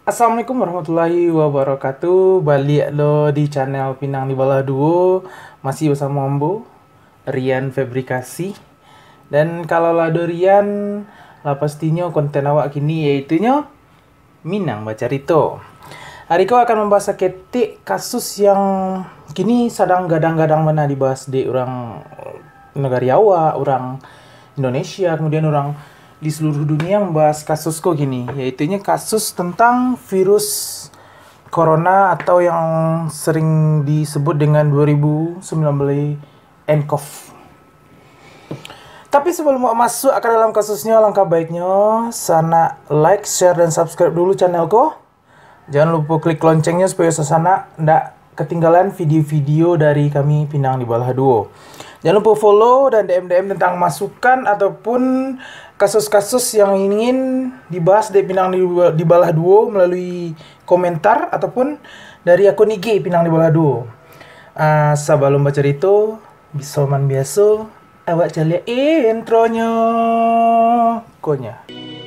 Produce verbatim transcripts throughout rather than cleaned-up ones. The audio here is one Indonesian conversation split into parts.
Assalamualaikum warahmatullahi wabarakatuh. Balik lo di channel Pinang di Bawah Duo. Masih bersama Ambo Rian Fabrikasi. Dan kalau lado Rian lah pastinya konten awak kini yaitunya Minang baca Rito. Hari kau akan membahas ketik kasus yang kini sedang gadang-gadang mana dibahas di orang negara awak, orang Indonesia, kemudian orang di seluruh dunia membahas kasus kok gini, yaitunya kasus tentang virus corona atau yang sering disebut dengan dua ribu sembilan belas nCoV. Tapi sebelum mau masuk ke dalam kasusnya, langkah baiknya sana like, share, dan subscribe dulu channelku. Jangan lupa klik loncengnya supaya sasana ndak ketinggalan video-video dari kami Pinang di Bawah Duo. Jangan lupa follow dan D M D M tentang masukan ataupun kasus-kasus yang ingin dibahas di Pinang di, di Bawah Duo melalui komentar ataupun dari akun I G Pinang di Bawah Duo. Uh, sebelum baca itu, bisa man biasa, awak cari intronya. Konya.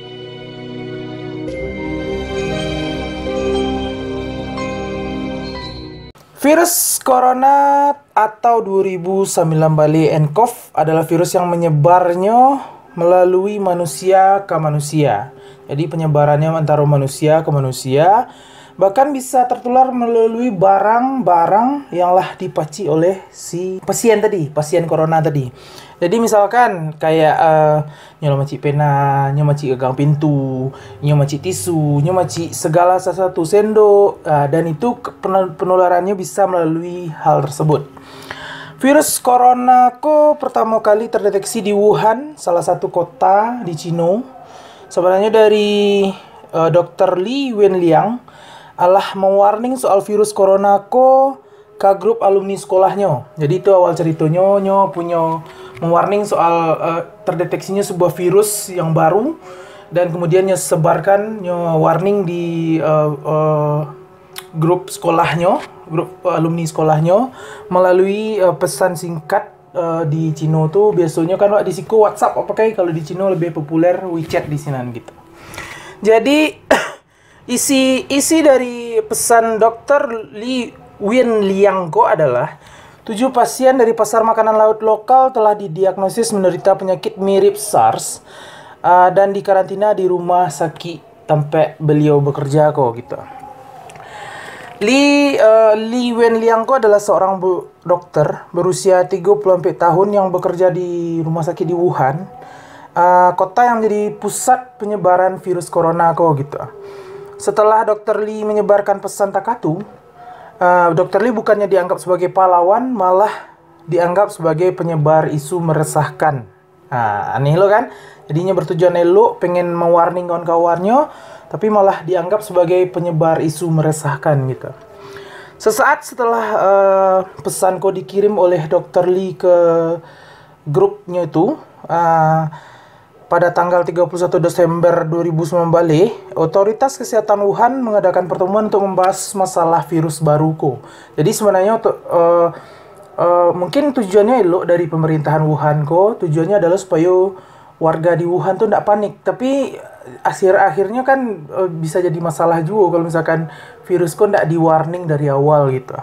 Virus corona atau dua ribu sembilan belas nCoV adalah virus yang menyebarnya melalui manusia ke manusia. Jadi penyebarannya antara manusia ke manusia, bahkan bisa tertular melalui barang-barang yang lah dipaci oleh si pasien tadi, pasien corona tadi. Jadi misalkan kayak uh, nyoba macik pena, nyoba macik gagang pintu, nyoba macik tisu, nyoba macik segala sesuatu sendok, uh, dan itu penularannya bisa melalui hal tersebut. Virus corona ko pertama kali terdeteksi di Wuhan, salah satu kota di Cina. Sebenarnya dari uh, dokter Li Wenliang alah mewarning soal virus corona ko ke grup alumni sekolahnya. Jadi itu awal ceritanya, nyo punya mewarning soal uh, terdeteksinya sebuah virus yang baru, dan kemudian nyo sebarkan, nyo warning di uh, uh, grup sekolahnya, grup uh, alumni sekolahnya melalui uh, pesan singkat uh, di Cina tuh biasanya kan di siku WhatsApp, apa kayak kalau di Cina lebih populer WeChat di sini gitu. Jadi isi isi dari pesan dokter Li Wenliang ko adalah tujuh pasien dari pasar makanan laut lokal telah didiagnosis menderita penyakit mirip SARS uh, dan dikarantina di rumah sakit tempat beliau bekerja kok gitu. Li uh, Li Wenliang ko adalah seorang bu, dokter berusia tiga puluh empat tahun yang bekerja di rumah sakit di Wuhan, uh, kota yang menjadi pusat penyebaran virus corona kok gitu. Setelah dokter Li menyebarkan pesan takatu, Uh, dokter Li bukannya dianggap sebagai pahlawan, malah dianggap sebagai penyebar isu meresahkan. Nah, aneh lo kan? Jadinya bertujuan elok, pengen mewarning kawan-kawannya, tapi malah dianggap sebagai penyebar isu meresahkan gitu. Sesaat setelah uh, pesan kode dikirim oleh dokter Li ke grupnya itu, uh, pada tanggal tiga puluh satu Desember dua ribu sembilan belas, otoritas kesehatan Wuhan mengadakan pertemuan untuk membahas masalah virus baru ko. Jadi sebenarnya untuk uh, uh, mungkin tujuannya elok dari pemerintahan Wuhan ko, tujuannya adalah supaya warga di Wuhan tuh tidak panik. Tapi akhir-akhirnya kan uh, bisa jadi masalah juga kalau misalkan virus ko tidak di-warning dari awal gitu.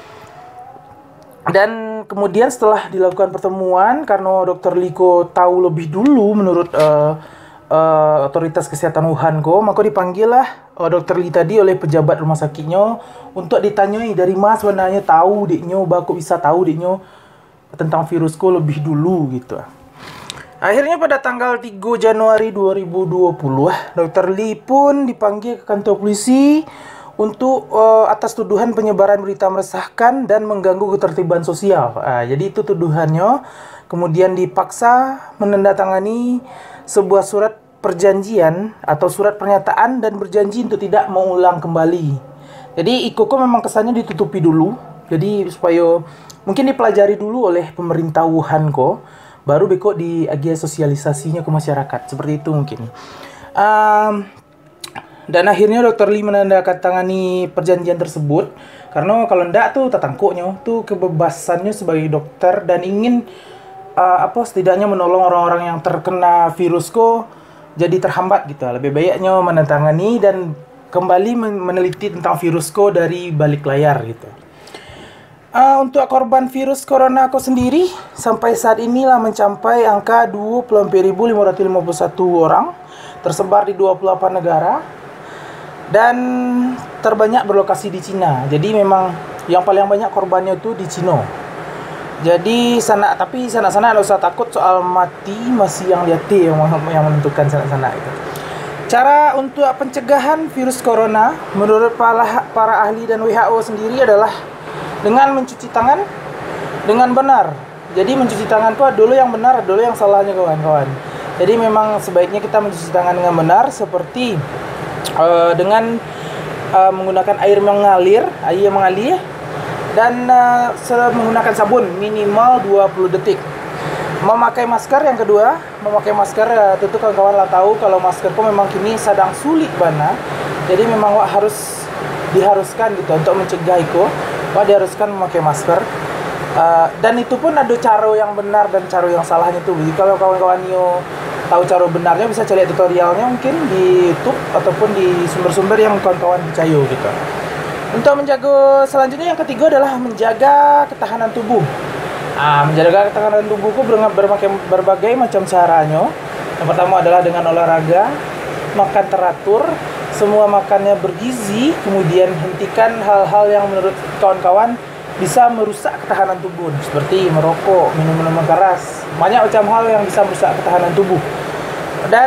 Dan kemudian setelah dilakukan pertemuan, karena dokter Liko tahu lebih dulu menurut uh, uh, otoritas kesehatan Wuhan ko, maka dipanggillah uh, dokter Li tadi oleh pejabat rumah sakitnya untuk ditanyai dari mana sebenarnya tahu diknya, baku bisa tahu diknya tentang virus ko lebih dulu gitu. Akhirnya pada tanggal tiga Januari dua ribu dua puluh, dokter Li pun dipanggil ke kantor polisi untuk uh, atas tuduhan penyebaran berita meresahkan dan mengganggu ketertiban sosial. Uh, jadi itu tuduhannya. Kemudian dipaksa menandatangani sebuah surat perjanjian atau surat pernyataan dan berjanji untuk tidak mengulang kembali. Jadi Ikoko memang kesannya ditutupi dulu. Jadi supaya mungkin dipelajari dulu oleh pemerintah Wuhan ko, baru beko diagi sosialisasinya ke masyarakat. Seperti itu mungkin. Um, Dan akhirnya dokter Li menandatangani perjanjian tersebut karena kalau ndak tuh tatangkuknya tuh kebebasannya sebagai dokter dan ingin uh, apa setidaknya menolong orang-orang yang terkena virus ko jadi terhambat gitu. Lebih baiknya menandatangani dan kembali meneliti tentang virusku dari balik layar gitu. Uh, untuk korban virus corona aku sendiri sampai saat inilah mencapai angka dua puluh empat ribu lima ratus lima puluh satu orang, tersebar di dua puluh delapan negara dan terbanyak berlokasi di Cina. Jadi memang yang paling banyak korbannya itu di Cina. Jadi sana, tapi sana-sana tidak usah takut soal mati, masih yang lihat yang, yang menentukan sana-sana itu. Cara untuk pencegahan virus corona menurut para, para ahli dan W H O sendiri adalah dengan mencuci tangan dengan benar. Jadi mencuci tangan itu dulu yang benar, dulu yang salahnya kawan-kawan. Jadi memang sebaiknya kita mencuci tangan dengan benar, seperti uh, dengan uh, menggunakan air mengalir, air yang mengalir, dan uh, menggunakan sabun minimal dua puluh detik. Memakai masker yang kedua, memakai masker uh, tentu kawan-kawan lah tahu kalau masker itu memang kini sedang sulit bana. Jadi memang wak harus diharuskan gitu untuk mencegah itu. Wah, diharuskan memakai masker, uh, dan itu pun ada cara yang benar dan cara yang salahnya tuh. Jadi kalau kawan-kawan yo tahu cara benarnya bisa cari tutorialnya mungkin di YouTube ataupun di sumber-sumber yang kawan-kawan percaya gitu. Untuk menjaga selanjutnya yang ketiga adalah menjaga ketahanan tubuh. Ah, menjaga ketahanan tubuhku berbagai berbagai macam caranya. Yang pertama adalah dengan olahraga, makan teratur, semua makannya bergizi, kemudian hentikan hal-hal yang menurut kawan-kawan bisa merusak ketahanan tubuh, seperti merokok, minum minuman keras, banyak macam hal yang bisa merusak ketahanan tubuh. Dan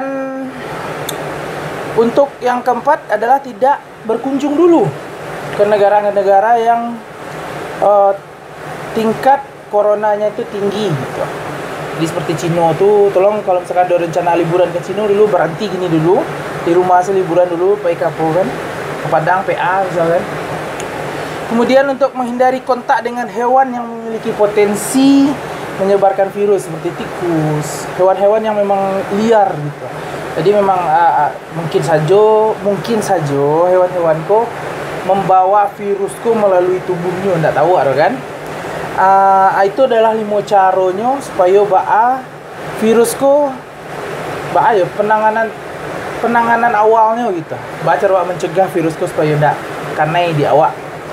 untuk yang keempat adalah tidak berkunjung dulu ke negara-negara yang uh, tingkat coronanya itu tinggi gitu. Jadi seperti Cina tuh, tolong kalau misalkan ada rencana liburan ke Cina dulu, berhenti gini dulu di rumah asal liburan dulu, pergi ke kan, ke Padang, P A misalkan. Kemudian untuk menghindari kontak dengan hewan yang memiliki potensi menyebarkan virus seperti tikus, hewan-hewan yang memang liar gitu. Jadi memang uh, uh, mungkin saja, mungkin saja hewan-hewanku membawa virusku melalui tubuhnya, tidak tahu ada kan? Uh, itu adalah lima caranya supaya baa virusku baa ya penanganan penanganan awalnya gitu. Baa cara mencegah virusku supaya tidak kanai di awak.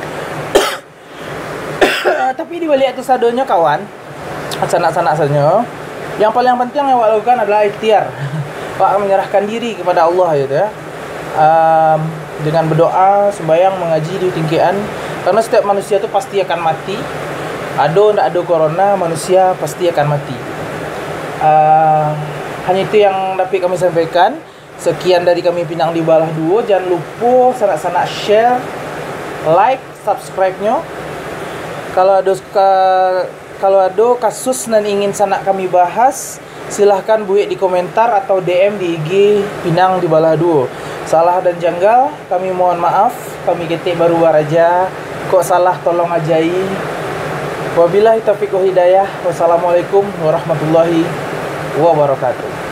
Tapi di balik itu sadonya kawan, sanak-sanak saja. Yang paling penting yang awak lakukan adalah ikhtiar. Awak menyerahkan diri kepada Allah gitu ya. Um, dengan berdoa, sembahyang, mengaji di tinggian, karena setiap manusia itu pasti akan mati. Ada tidak ada corona, manusia pasti akan mati. Uh, hanya itu yang dapat kami sampaikan. Sekian dari kami Pinang di Balah Duo. Jangan lupa sanak-sanak share, like, subscribe-nya. Kalau ada kalau ada kasus dan ingin sanak kami bahas, silahkan buat di komentar atau D M di I G Pinang di Balah Duo. Salah dan janggal, kami mohon maaf. Kami ketik baru waraja. Kok salah tolong ajai. Wabillahi taufiq wal hidayah. Wassalamualaikum warahmatullahi wabarakatuh.